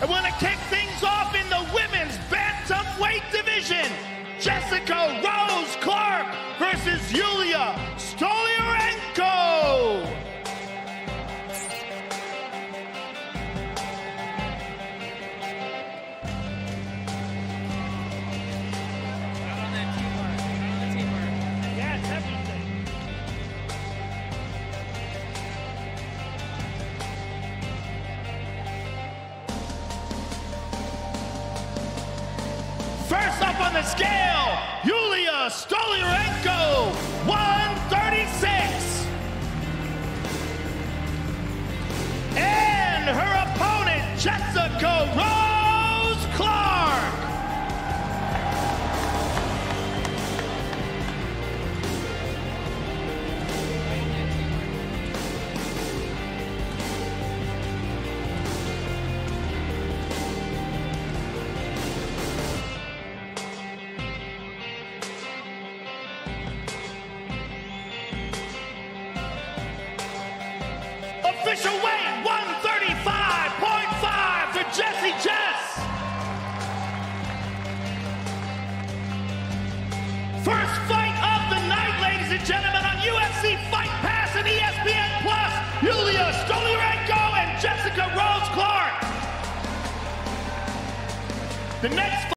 And we're going to kick things off in the women's bantamweight division. Jessica Rose Clark versus Yulia Stoliarenko. First up on the scale, Yulia Stoliarenko, 136. And her opponent, Jessica Rose Clark. Official weight, 135.5 for Jessie Jess. First fight of the night, ladies and gentlemen, on UFC Fight Pass and ESPN Plus, Yulia Stoliarenko and Jessica Rose Clark. The next